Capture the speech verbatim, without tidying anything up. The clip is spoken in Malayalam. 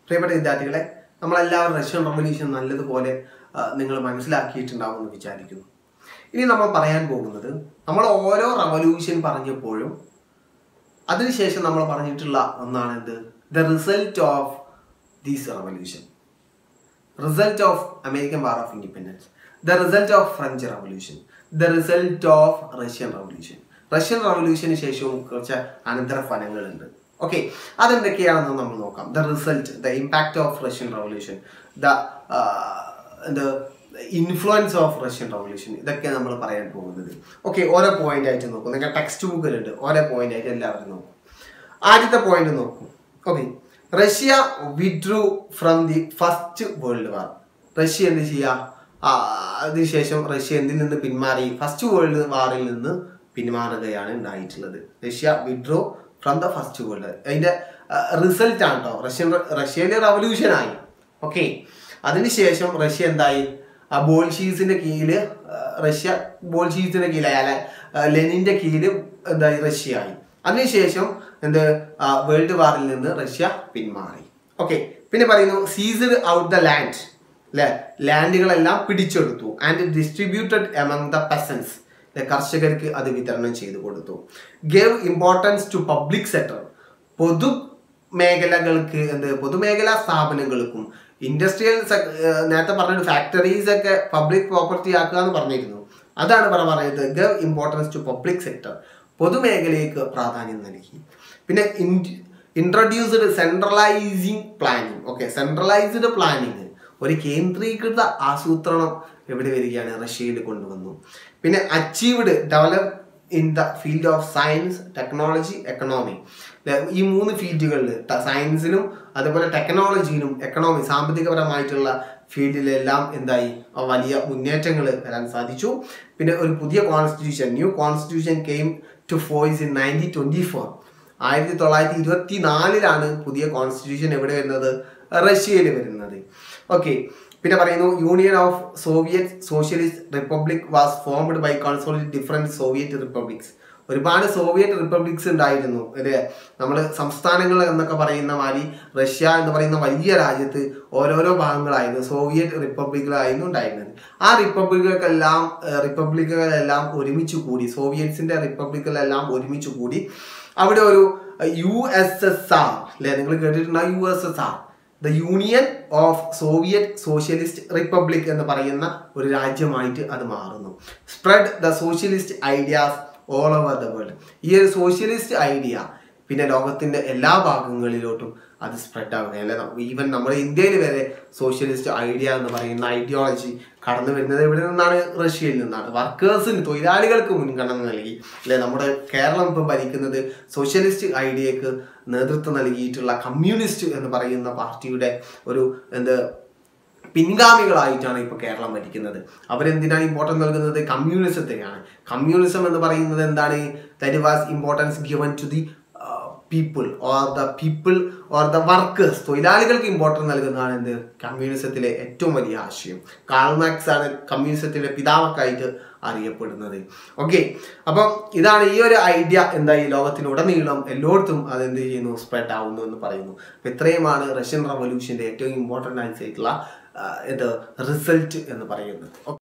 പ്രിയപ്പെട്ട വിദ്യാർത്ഥികളെ, നമ്മളെല്ലാവരും റഷ്യൻ റവല്യൂഷൻ നല്ലതുപോലെ നിങ്ങൾ മനസ്സിലാക്കിയിട്ടുണ്ടാവുമെന്ന് വിചാരിക്കുന്നു. ഇനി നമ്മൾ പറയാൻ പോകുന്നത്, നമ്മൾ ഓരോ റവല്യൂഷൻ പറഞ്ഞപ്പോഴും അതിനുശേഷം നമ്മൾ പറഞ്ഞിട്ടുള്ള ഒന്നാണ് എന്ത്? The result of these revolution. Result of American war of independence, the result of French revolution, the result of Russian revolution. Russian റവല്യൂഷന് ശേഷവും കുറച്ച് അനന്തരഫലങ്ങളുണ്ട്. ഓക്കെ, അതെന്തൊക്കെയാണെന്ന് നമ്മൾ നോക്കാം. The result, the impact of Russian revolution, the the influence of Russian revolution, ഇതൊക്കെ നമ്മൾ പറയാൻ പോകുന്നത്. ഓക്കെ, ഓരോ പോയിന്റ് ആയിട്ട് നോക്കും. നിങ്ങൾ ടെക്സ്റ്റ് ബുക്കിലുണ്ട്, ഓരോ പോയിന്റ് ആയിട്ട് എല്ലാവരും നോക്കും. ആദ്യത്തെ പോയിന്റ് നോക്കും. Okay, Russia withdrew from the first world war. Russia എന്ത് ചെയ്യുക? അതിനുശേഷം റഷ്യ എന്തിൽ നിന്ന് പിന്മാറി? ഫസ്റ്റ് വേൾഡ് വാറിൽ നിന്ന് പിന്മാറുകയാണ് ഉണ്ടായിട്ടുള്ളത്. Russia withdrew from the first world. അതിന്റെ റിസൾട്ട് ആണ് കേട്ടോ. റഷ്യൻ റഷ്യയിലെ റവല്യൂഷൻ ആയി. ഓക്കെ, അതിനുശേഷം റഷ്യ എന്തായി? ബോൾഷീസിന്റെ കീഴില് റഷ്യ ബോൾഷീസിന്റെ കീഴിലായി, അല്ലെ ലെനിന്റെ കീഴില് എന്തായി? റഷ്യ ആയി. അതിനുശേഷം എന്ത്? വേൾഡ് വാറിൽ നിന്ന് റഷ്യ പിന്മാറി. ഓക്കെ, പിന്നെ പറയുന്നു സീസ്ഡ് ഔട്ട് ദ ലാൻഡ്, അല്ലെ ലാൻഡുകളെല്ലാം പിടിച്ചെടുത്തു. And distributed among the peasants, കർഷകർക്ക് അത് വിതരണം ചെയ്തു കൊടുത്തു. Gave importance to public sector, പൊതു മേഖലകൾക്ക്, എന്ത് പൊതുമേഖലാ സ്ഥാപനങ്ങൾക്കും ഇൻഡസ്ട്രിയൽ നേരത്തെ പറഞ്ഞ ഫാക്ടറീസ് ഒക്കെ പബ്ലിക് പ്രോപ്പർട്ടി ആക്കുക എന്ന് പറഞ്ഞിരുന്നു. അതാണ് പറ പറയുന്നത് gave importance to public sector, പൊതുമേഖലയ്ക്ക് പ്രാധാന്യം നൽകി. പിന്നെ introduced centralising planning. Okay, centralised planning, ഒരു കേന്ദ്രീകൃത ആസൂത്രണം എവിടെ വരികയാണ്? റഷ്യയിൽ കൊണ്ടുവന്നു. പിന്നെ achieved develop in the field of science, technology, economy. ഈ മൂന്ന് ഫീൽഡുകളിൽ, സയൻസിലും അതുപോലെ ടെക്നോളജിയിലും എക്കണോമി, സാമ്പത്തികപരമായിട്ടുള്ള ഫീൽഡിലെല്ലാം എന്തായി? വലിയ മുന്നേറ്റങ്ങൾ വരാൻ സാധിച്ചു. പിന്നെ ഒരു പുതിയ constitution, new constitution came to force in nineteen twenty four. ആയിരത്തി തൊള്ളായിരത്തി ഇരുപത്തി നാലിലാണ് പുതിയ കോൺസ്റ്റിറ്റ്യൂഷൻ എവിടെ വരുന്നത്? റഷ്യയിൽ വരുന്നത്. ഓക്കെ, പിന്നെ പറയുന്നു Union of Soviet Socialist Republic was formed by consolidate different Soviet republics. ഒരുപാട് സോവിയറ്റ് റിപ്പബ്ലിക്സ് ഉണ്ടായിരുന്നു, അല്ലേ? നമ്മൾ സംസ്ഥാനങ്ങൾ എന്നൊക്കെ പറയുന്ന മാതിരി റഷ്യ എന്ന് പറയുന്ന വലിയ രാജ്യത്ത് ഓരോരോ ഭാഗങ്ങളായിരുന്നു, സോവിയറ്റ് റിപ്പബ്ലിക്കുകളായിരുന്നു ഉണ്ടായിരുന്നത്. ആ റിപ്പബ്ലിക്കുകളെല്ലാം റിപ്പബ്ലിക്കുകളെല്ലാം ഒരുമിച്ച് കൂടി, സോവിയറ്റ്സിന്റെ റിപ്പബ്ലിക്കുകളെല്ലാം ഒരുമിച്ച് കൂടി അവിടെ ഒരു യു എസ് എസ് ആർ, അല്ലെ? നിങ്ങൾ കേട്ടിട്ടുണ്ടാവും U S S R, the Union of Soviet Socialist Republic എന്ന് പറയുന്ന ഒരു രാജ്യമായിട്ട് അത് മാറുന്നു. Spread the socialist ideas all over the world. ഈ ഒരു സോഷ്യലിസ്റ്റ് ഐഡിയ പിന്നെ ലോകത്തിന്റെ എല്ലാ ഭാഗങ്ങളിലോട്ടും അത് സ്പ്രെഡ് ആവുകയല്ലേ. ഈവൻ നമ്മുടെ ഇന്ത്യയിൽ വരെ സോഷ്യലിസ്റ്റ് ഐഡിയ എന്ന് പറയുന്ന ഐഡിയോളജി കടന്നു വരുന്നത് എവിടെ നിന്നാണ്? റഷ്യയിൽ നിന്നാണ്. വർക്കേഴ്സിന്, തൊഴിലാളികൾക്ക് മുൻഗണന നൽകി, അല്ലെ? നമ്മുടെ കേരളം ഇപ്പം ഭരിക്കുന്നത് സോഷ്യലിസ്റ്റ് ഐഡിയക്ക് നേതൃത്വം നൽകിയിട്ടുള്ള കമ്മ്യൂണിസ്റ്റ് എന്ന് പറയുന്ന പാർട്ടിയുടെ ഒരു എന്ത് പിൻഗാമികളായിട്ടാണ് ഇപ്പോൾ കേരളം ഭരിക്കുന്നത്. അവരെന്തിനാണ് ഇമ്പോർട്ടൻസ് നൽകുന്നത്? കമ്മ്യൂണിസത്തിനാണ്. കമ്മ്യൂണിസം എന്ന് പറയുന്നത് എന്താണ്? That was importance given to the people or the people or the workers. തൊഴിലാളികൾക്ക് ഇമ്പോർട്ടൻസ് നൽകുന്നതാണ് എന്ത്? കമ്മ്യൂണിസത്തിലെ ഏറ്റവും വലിയ ആശയം. കാൾ മാർക്സ് ആണ് കമ്മ്യൂണിസത്തിലെ പിതാവൊക്കെയായിട്ട് അറിയപ്പെടുന്നത്. ഓക്കെ, അപ്പം ഇതാണ് ഈ ഒരു ഐഡിയ എന്തായി ലോകത്തിലുടനീളം എല്ലായിടത്തും അതെന്ത് ചെയ്യുന്നു? സ്പ്രെഡ് ആവുന്നു എന്ന് പറയുന്നു. അപ്പം ഇത്രയുമാണ് റഷ്യൻ റവല്യൂഷന്റെ ഏറ്റവും ഇമ്പോർട്ടൻ്റ് ആയിട്ടുള്ള ഇത് റിസൾട്ട് എന്ന് പറയുന്നത്.